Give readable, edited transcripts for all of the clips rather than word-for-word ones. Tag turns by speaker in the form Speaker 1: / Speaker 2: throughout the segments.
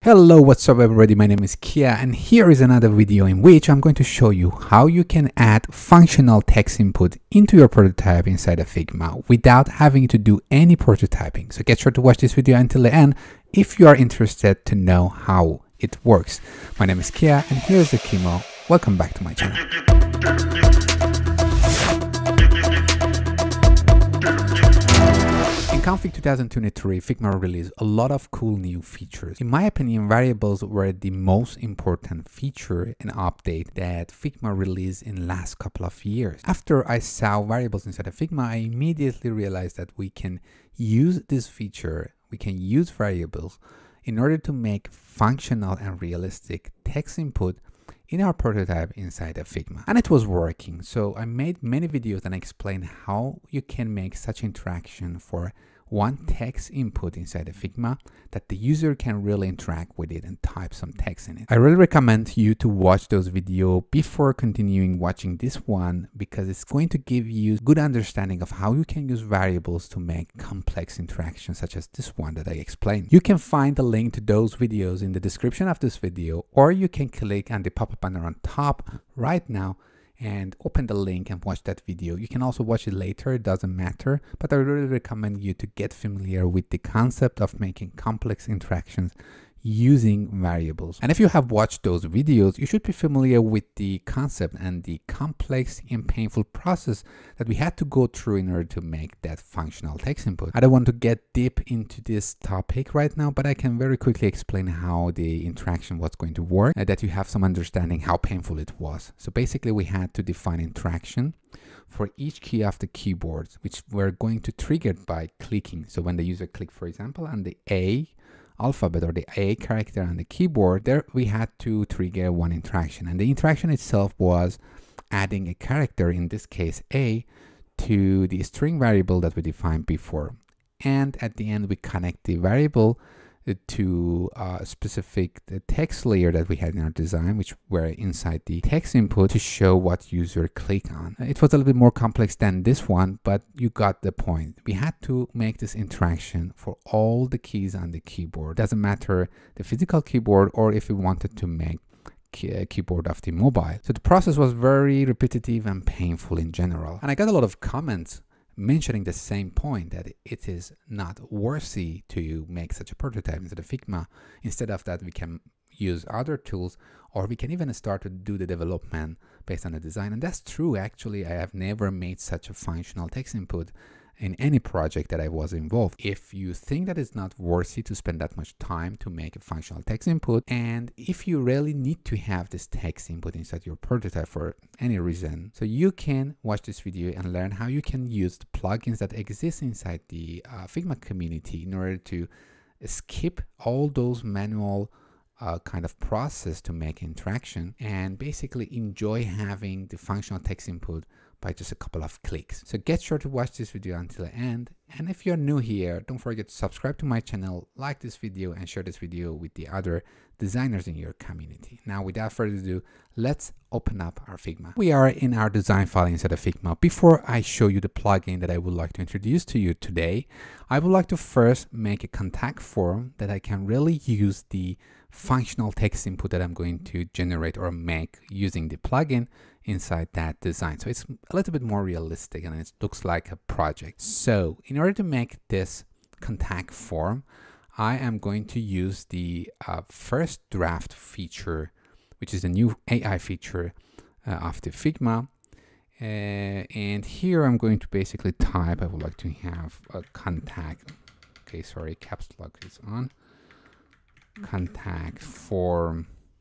Speaker 1: Hello, what's up everybody, my name is Kia and here is another video in which I'm going to show you how you can add functional text input into your prototype inside of Figma without having to do any prototyping. So get sure to watch this video until the end if you are interested to know how it works. My name is Kia and here's the Kimo. Welcome back to my channel. In Config 2023, Figma released a lot of cool new features. In my opinion, variables were the most important feature and update that Figma released in the last couple of years. After I saw variables inside of Figma, I immediately realized that we can use this feature, we can use variables in order to make functional and realistic text input in our prototype inside of Figma. And it was working. So I made many videos and explained how you can make such interaction for one text input inside of Figma that the user can really interact with it and type some text in it. I really recommend you to watch those videos before continuing watching this one because it's going to give you good understanding of how you can use variables to make complex interactions such as this one that I explained. You can find the link to those videos in the description of this video, or you can click on the pop-up banner on top right now and open the link and watch that video. You can also watch it later, it doesn't matter, but I really recommend you to get familiar with the concept of making complex interactions using variables. And if you have watched those videos, you should be familiar with the concept and the complex and painful process that we had to go through in order to make that functional text input. I don't want to get deep into this topic right now, but I can very quickly explain how the interaction was going to work, that you have some understanding how painful it was. So basically we had to define interaction for each key of the keyboards, which were going to trigger by clicking. So when the user clicked, for example, on the A alphabet or the A character on the keyboard, there we had to trigger one interaction, and the interaction itself was adding a character, in this case A, to the string variable that we defined before, and at the end we connect the variable to a specific text layer that we had in our design, which were inside the text input to show what user click on. It was a little bit more complex than this one, but you got the point. We had to make this interaction for all the keys on the keyboard. Doesn't matter the physical keyboard or if we wanted to make keyboard of the mobile. So the process was very repetitive and painful in general. And I got a lot of comments mentioning the same point, that it is not worthy to make such a prototype instead of Figma. Instead of that, we can use other tools, or we can even start to do the development based on the design. And that's true. Actually, I have never made such a functional text input in any project that I was involved. If you think that it's not worthy to spend that much time to make a functional text input, and if you really need to have this text input inside your prototype for any reason, so you can watch this video and learn how you can use the plugins that exist inside the Figma community in order to skip all those manual kind of process to make interaction and basically enjoy having the functional text input by just a couple of clicks. So get sure to watch this video until the end. And if you're new here, don't forget to subscribe to my channel, like this video, and share this video with the other designers in your community. Now, without further ado, let's open up our Figma. We are in our design file inside of Figma. Before I show you the plugin that I would like to introduce to you today, I would like to first make a contact form that I can really use the functional text input that I'm going to generate or make using the plugin inside that design. So it's a little bit more realistic and it looks like a project. So in order to make this contact form, I am going to use the first draft feature, which is a new AI feature of the Figma. And here I'm going to basically type, I would like to have a contact. Okay, sorry, caps lock is on. Contact form.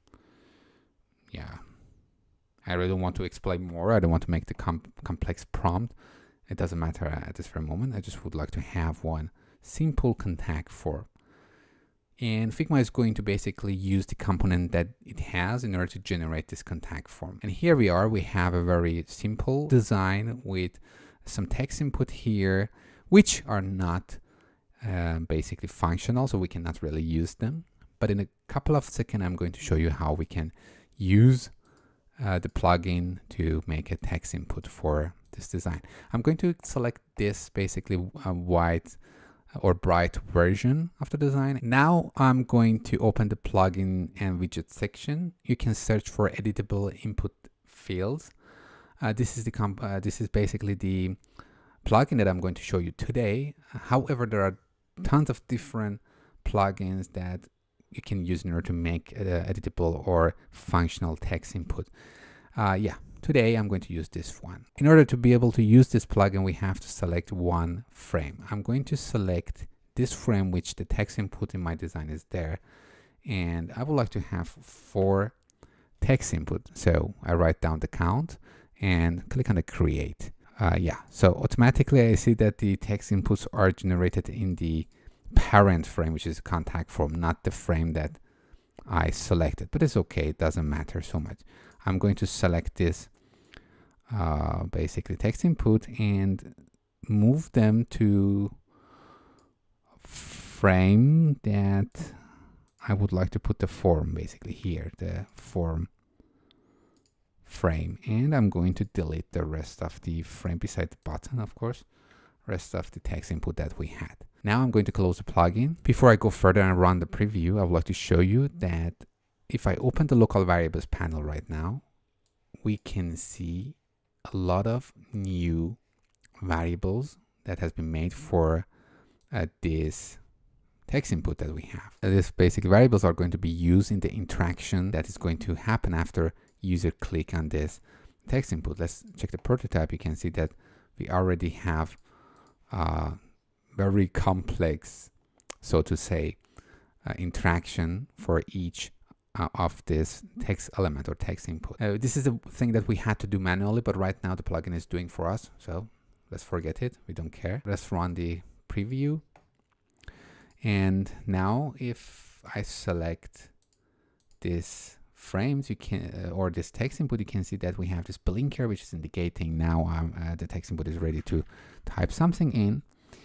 Speaker 1: Yeah, I really don't want to explain more. I don't want to make the complex prompt. It doesn't matter at this very moment. I just would like to have one simple contact form. And Figma is going to basically use the component that it has in order to generate this contact form. And here we are. We have a very simple design with some text input here, which are not basically functional, so we cannot really use them. But in a couple of seconds, I'm going to show you how we can use the plugin to make a text input for this design. I'm going to select this basically white or bright version of the design. Now I'm going to open the plugin and widget section. You can search for editable input fields. This is basically the plugin that I'm going to show you today. However, there are tons of different plugins that you can use in order to make editable or functional text input. Today I'm going to use this one. In order to be able to use this plugin, we have to select one frame. I'm going to select this frame, which the text input in my design is there. And I would like to have 4 text input. So I write down the count and click on the create. So automatically I see that the text inputs are generated in the parent frame, which is a contact form, not the frame that I selected, but it's okay. It doesn't matter so much. I'm going to select this basically text input and move them to frame that I would like to put the form basically here, the form frame, and I'm going to delete the rest of the frame beside the button, of course, rest of the text input that we had. Now I'm going to close the plugin. Before I go further and run the preview, I would like to show you that if I open the local variables panel right now, we can see a lot of new variables that has been made for this text input that we have. These basic variables are going to be used in the interaction that is going to happen after user click on this text input. Let's check the prototype. You can see that we already have very complex, so to say, interaction for each of this text element or text input. This is a thing that we had to do manually, but right now the plugin is doing for us. So let's forget it. We don't care. Let's run the preview. And now if I select this frames, you can, or this text input, you can see that we have this blinker, which is indicating now the text input is ready to type something in.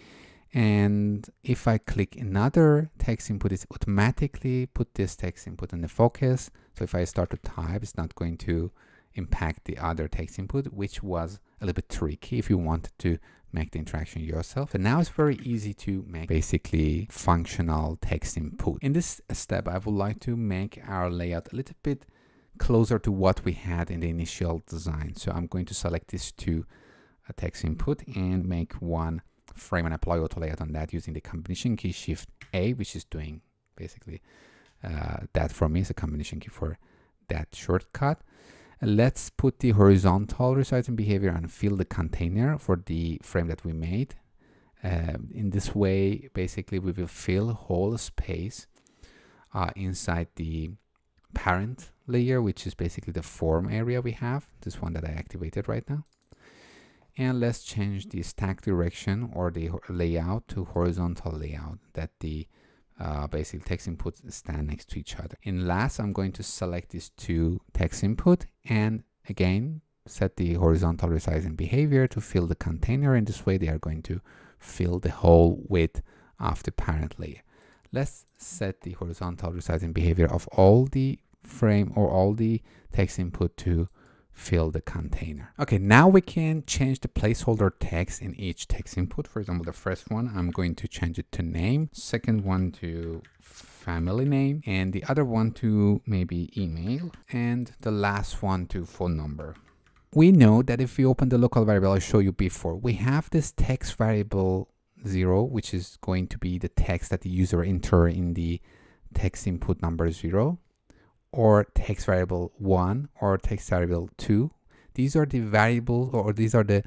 Speaker 1: And if I click another text input, it's automatically put this text input in the focus. So if I start to type, it's not going to impact the other text input, which was a little bit tricky if you wanted to make the interaction yourself. And now it's very easy to make basically functional text input. In this step, I would like to make our layout a little bit closer to what we had in the initial design. So I'm going to select these 2 text input and make one frame and apply auto layout on that using the combination key Shift A, which is doing basically that for me. Is a combination key for that shortcut. Let's put the horizontal resizing behavior and fill the container for the frame that we made. In this way, basically we will fill whole space inside the parent layer, which is basically the form area we have, this one that I activated right now. And let's change the stack direction or the layout to horizontal layout, that the basically text inputs stand next to each other. In last, I'm going to select these 2 text input and again set the horizontal resizing behavior to fill the container. In this way, they are going to fill the whole width of the parent layer. Let's set the horizontal resizing behavior of all the frame or all the text input to fill the container. Okay, now we can change the placeholder text in each text input. For example, the first one, I'm going to change it to name, second one to family name, and the other one to maybe email, and the last one to phone number. We know that if we open the local variable I showed you before, we have this text variable 0, which is going to be the text that the user enter in the text input number 0. Or text variable 1 or text variable 2. These are the variables, or these are the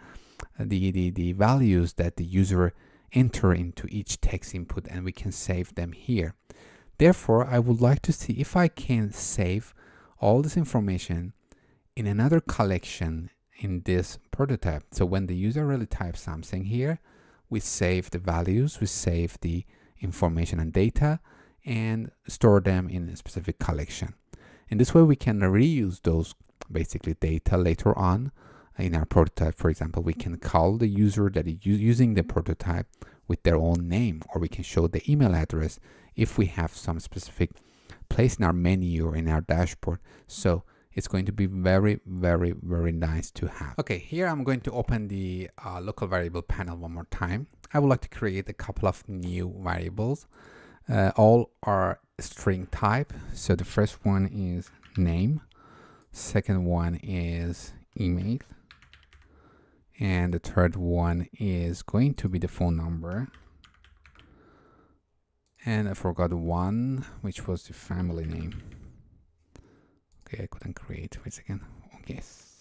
Speaker 1: values that the user enter into each text input, and we can save them here. Therefore, I would like to see if I can save all this information in another collection in this prototype. So when the user really types something here, we save the values, we save the information and data, and store them in a specific collection. In this way, we can reuse those basically data later on in our prototype. For example, we can call the user that is using the prototype with their own name, or we can show the email address if we have some specific place in our menu or in our dashboard. So it's going to be very, very, very nice to have. Okay, here I'm going to open the local variable panel one more time. I would like to create a couple of new variables. All are string type. So the first one is name, second one is email, and the third one is going to be the phone number. And I forgot one, which was the family name. Okay, I couldn't create. Wait a second. Oh, yes.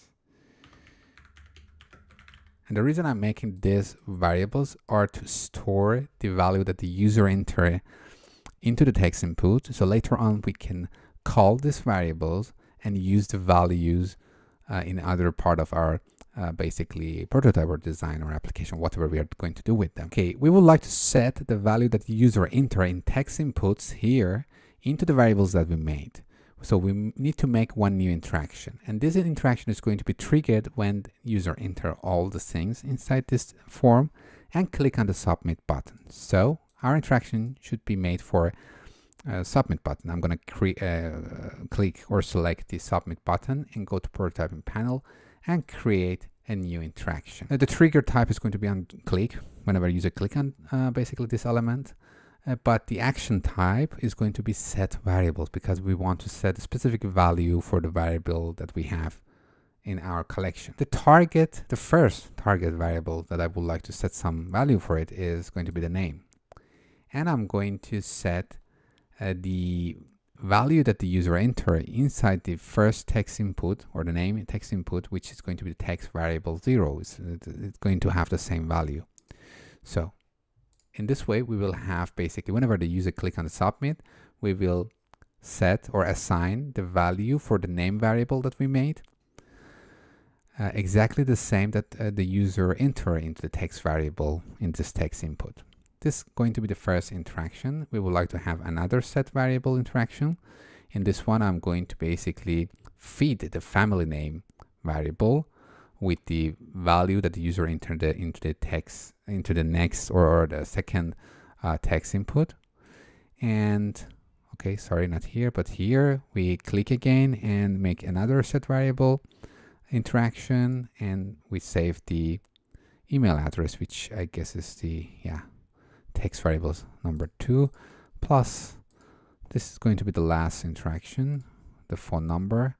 Speaker 1: And the reason I'm making these variables are to store the value that the user enter into the text input. So later on, we can call these variables and use the values in other part of our basically prototype or design or application, whatever we are going to do with them. Okay, we would like to set the value that the user enter in text inputs here into the variables that we made. So we need to make one new interaction, and this interaction is going to be triggered when the user enter all the things inside this form and click on the submit button. So our interaction should be made for submit button. I'm going to click or select the submit button and go to prototyping panel and create a new interaction. The trigger type is going to be on click whenever user click on basically this element. But the action type is going to be set variables, because we want to set a specific value for the variable that we have in our collection. The first target variable that I would like to set some value for it is going to be the name. And I'm going to set the value that the user enter inside the first text input, or the name text input, which is going to be the text variable 0. It's going to have the same value. So in this way, we will have basically whenever the user click on the submit, we will set or assign the value for the name variable that we made, exactly the same that the user enter into the text variable in this text input. This is going to be the first interaction. We would like to have another set variable interaction. In this one, I'm going to basically feed the family name variable with the value that the user entered into the next or the second text input. And okay, sorry, not here, but here we click again and make another set variable interaction, and we save the email address, which I guess is the text variables number 2, plus this is going to be the last interaction, the phone number.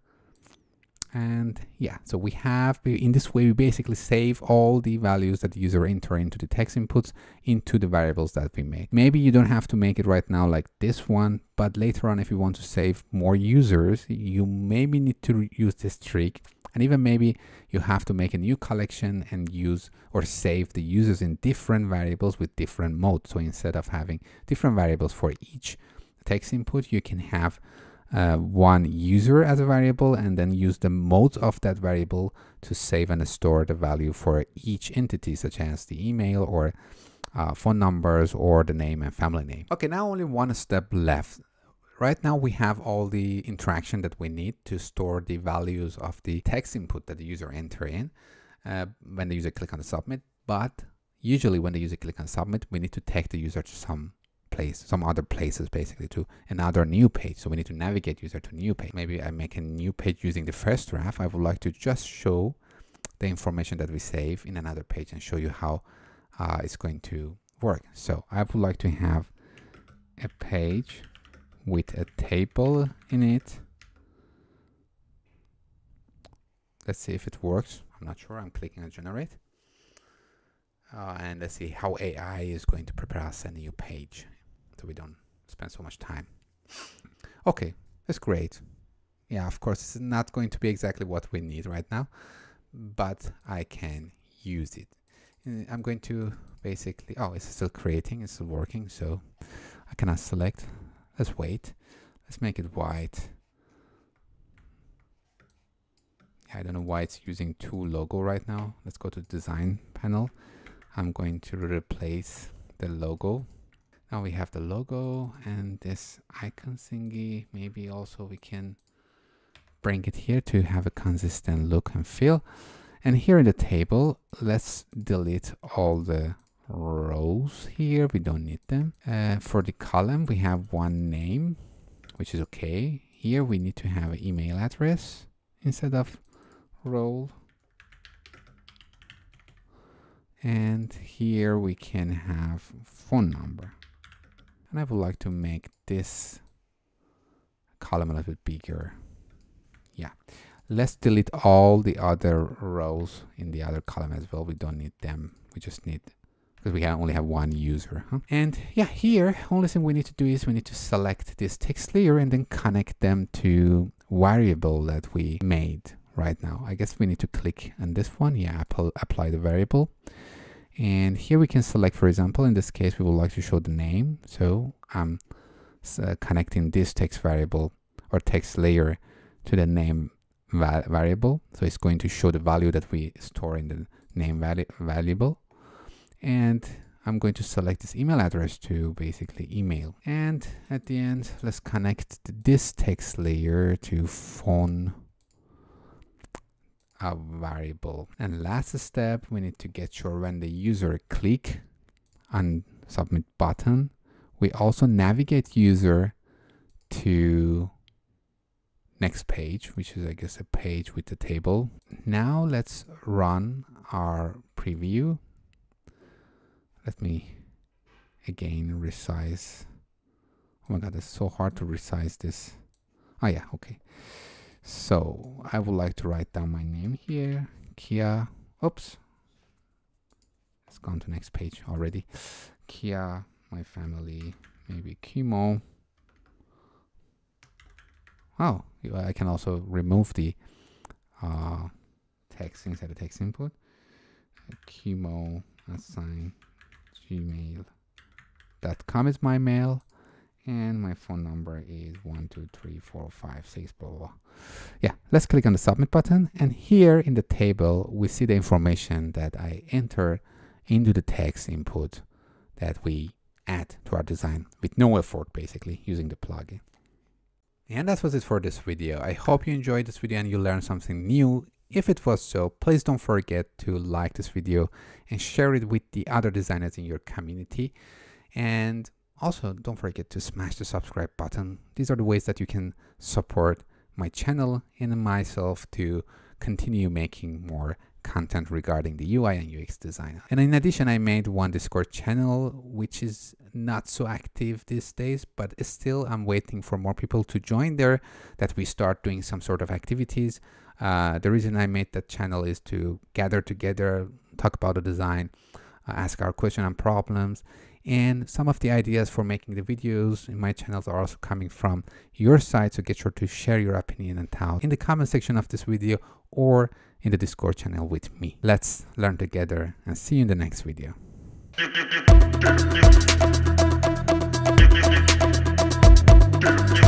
Speaker 1: And so we have, in this way, we basically save all the values that the user enter into the text inputs into the variables that we make. Maybe you don't have to make it right now like this one, but later on, if you want to save more users, you maybe need to use this trick. And even maybe you have to make a new collection and use or save the users in different variables with different modes. So instead of having different variables for each text input, you can have one user as a variable and then use the modes of that variable to save and store the value for each entity, such as the email or phone numbers or the name and family name. Okay, now only one step left. Right now we have all the interaction that we need to store the values of the text input that the user enter in when the user click on the submit. But usually when the user click on submit, we need to take the user to some other places, basically to another new page. So we need to navigate user to new page. Maybe I make a new page using the first draft. I would like to just show the information that we save in another page and show you how it's going to work. So I would like to have a page with a table in it. Let's see if it works. I'm not sure. I'm clicking on generate. And let's see how AI is going to prepare us a new page, so we don't spend so much time. Okay, that's great. Yeah, of course, it's not going to be exactly what we need right now, but I can use it. I'm going to basically, it's still creating, it's still working, so I cannot select. Let's wait. Let's make it white. I don't know why it's using 2 logo right now. Let's go to the design panel. I'm going to replace the logo. Now we have the logo and this icon thingy. Maybe also we can bring it here to have a consistent look and feel. And here in the table, let's delete all the rows here. We don't need them. For the column, we have one name, which is okay. Here we need to have an email address instead of role. And here we can have phone number. And I would like to make this column a little bit bigger. Yeah. Let's delete all the other rows in the other column as well. We don't need them. We just need, because we only have one user. And yeah, here, only thing we need to do is we need to select this text layer and then connect them to variable that we made right now. I guess we need to click on this one. Yeah, apply the variable. And here we can select, for example, in this case, we would like to show the name. So I'm connecting this text variable or text layer to the name variable. So it's going to show the value that we store in the name variable. And I'm going to select this email address to basically email. And at the end, let's connect this text layer to phone variable. And last step, we need to get sure when the user click on submit button, we also navigate user to next page, which is, I guess, a page with the table. Now let's run our preview. Let me again resize. Oh my God, it's so hard to resize this. Oh yeah, okay. So I would like to write down my name here, Kia. Oops, it's gone to next page already. Kia, my family, maybe Kimo. Oh, I can also remove the text inside the text input. Kimo assign gmail.com is my mail, and my phone number is 12345 blah, blah, blah. Yeah, let's click on the submit button, and here in the table we see the information that I enter into the text input that we add to our design with no effort, basically using the plugin. And that was it for this video. I hope you enjoyed this video and you learned something new. If it was so, please don't forget to like this video and share it with the other designers in your community. And also don't forget to smash the subscribe button. These are the ways that you can support my channel and myself to continue making more content regarding the UI and UX design. And in addition, I made one Discord channel, which is not so active these days, but still I'm waiting for more people to join there, that we start doing some sort of activities. The reason I made that channel is to gather together, talk about the design, ask our question and problems. And some of the ideas for making the videos in my channels are also coming from your side, so get sure to share your opinion and thoughts in the comment section of this video or in the Discord channel with me. Let's learn together and see you in the next video.
Speaker 2: Do